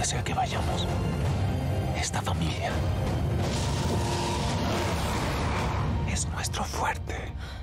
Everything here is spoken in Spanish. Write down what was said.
donde sea que vayamos, esta familia es nuestro fuerte.